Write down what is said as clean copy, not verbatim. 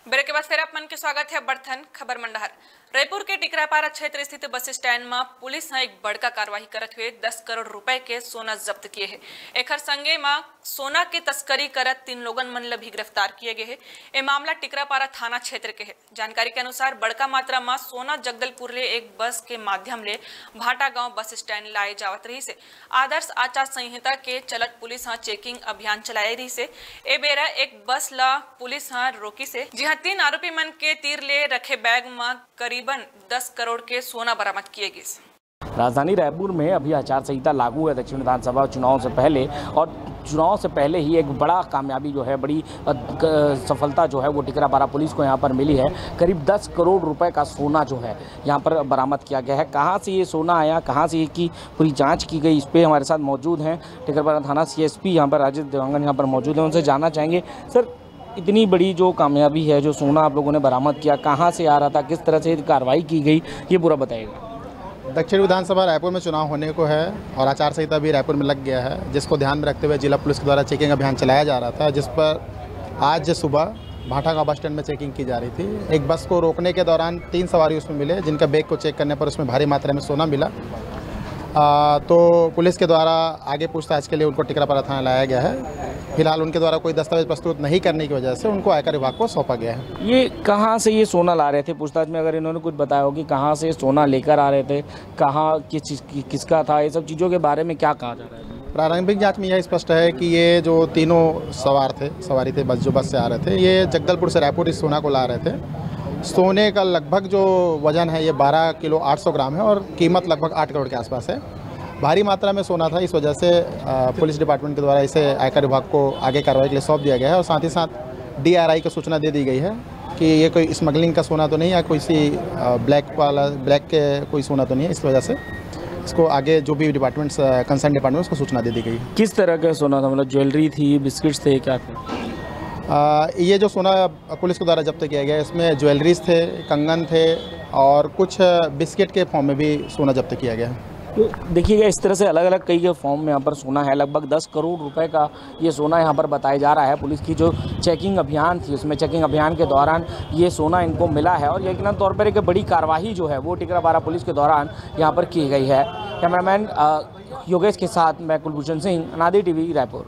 Break के बाद फिर आप मन के स्वागत है बर्थन खबर मंडहर। रायपुर के टिकरापारा क्षेत्र स्थित बस स्टैंड में पुलिस ने एक बड़का कार्रवाई करत हुए 10 करोड़ रुपए के सोना जब्त किए हैं। एकर संगे में सोना के तस्करी करत 3 लोगन मन भी गिरफ्तार किए गए हैं। ये मामला टिकरापारा थाना क्षेत्र के है। जानकारी के अनुसार बड़का मात्रा में सोना जगदलपुर ले एक बस के माध्यम ले भाटा गांव बस स्टैंड लाए जावत रही से आदर्श आचार संहिता के चलत पुलिस चेकिंग अभियान चलाए रही से ए बेरा एक बस ला पुलिस रोकी से जी 3 आरोपी मन के तीर ले रखे बैग में करीबन 10 करोड़ के सोना बरामद किए गए। राजधानी रायपुर में अभी आचार संहिता लागू है दक्षिण विधानसभा चुनाव से पहले, और चुनाव से पहले ही एक बड़ा कामयाबी जो है, बड़ी सफलता जो है वो टिकरापारा पुलिस को यहाँ पर मिली है। करीब 10 करोड़ रुपए का सोना जो है यहाँ पर बरामद किया गया है। कहाँ से ये सोना आया, कहाँ से की पूरी जांच की गई, इस पर हमारे साथ मौजूद हैं टिकरापारा थाना CSP यहाँ पर राजेश देवांगन यहाँ पर मौजूद हैं। उनसे जानना चाहेंगे, सर इतनी बड़ी जो कामयाबी है, जो सोना आप लोगों ने बरामद किया, कहाँ से आ रहा था, किस तरह से कार्रवाई की गई, ये पूरा बताइएगा। दक्षिण विधानसभा रायपुर में चुनाव होने को है और आचार संहिता भी रायपुर में लग गया है, जिसको ध्यान में रखते हुए जिला पुलिस के द्वारा चेकिंग अभियान चलाया जा रहा था, जिस पर आज सुबह भाटा गांव बस स्टैंड में चेकिंग की जा रही थी। एक बस को रोकने के दौरान 3 सवारी उसमें मिले, जिनका बैग को चेक करने पर उसमें भारी मात्रा में सोना मिला। तो पुलिस के द्वारा आगे पूछताछ के लिए उनको टिकरापारा थाना लाया गया है। फिलहाल उनके द्वारा कोई दस्तावेज प्रस्तुत नहीं करने की वजह से उनको आयकर विभाग को सौंपा गया है। ये कहाँ से ये सोना ला रहे थे? पूछताछ में अगर इन्होंने कुछ बताया हो कि कहाँ से सोना लेकर आ रहे थे, कहाँ किसका था, ये सब चीज़ों के बारे में क्या कहा जा रहा है? प्रारंभिक जांच में यह स्पष्ट है कि ये जो तीनों सवारी थे बस से आ रहे थे, ये जगदलपुर से रायपुर इस सोना को ला रहे थे। सोने का लगभग जो वजन है ये 12 किलो 800 ग्राम है और कीमत लगभग 8 करोड़ के आसपास है। भारी मात्रा में सोना था, इस वजह से पुलिस डिपार्टमेंट के द्वारा इसे आयकर विभाग को आगे कार्रवाई के लिए सौंप दिया गया है और साथ ही साथ DRI को सूचना दे दी गई है कि ये कोई स्मगलिंग का सोना तो नहीं या कोई सी ब्लैक के कोई सोना तो नहीं है। इस वजह से इसको आगे जो भी डिपार्टमेंट्स कंसर्न डिपार्टमेंट्स को सूचना दे दी गई है। किस तरह का सोना था? मतलब ज्वेलरी थी, बिस्किट्स थे, क्या थे? ये जो सोना पुलिस के द्वारा जब्त किया गया है, इसमें ज्वेलरीज थे, कंगन थे और कुछ बिस्किट के फॉर्म में भी सोना जब्त किया गया है। तो देखिएगा, इस तरह से अलग अलग कई के फॉर्म में यहाँ पर सोना है। लगभग 10 करोड़ रुपए का ये सोना यहाँ पर बताया जा रहा है। पुलिस की जो चेकिंग अभियान थी, उसमें चेकिंग अभियान के दौरान ये सोना इनको मिला है और यकीनन तौर पर एक बड़ी कार्रवाई जो है वो टिकरापारा पुलिस के दौरान यहाँ पर की गई है। कैमरामैन योगेश के साथ मैं कुलभूषण सिंह, अनादि TV रायपुर।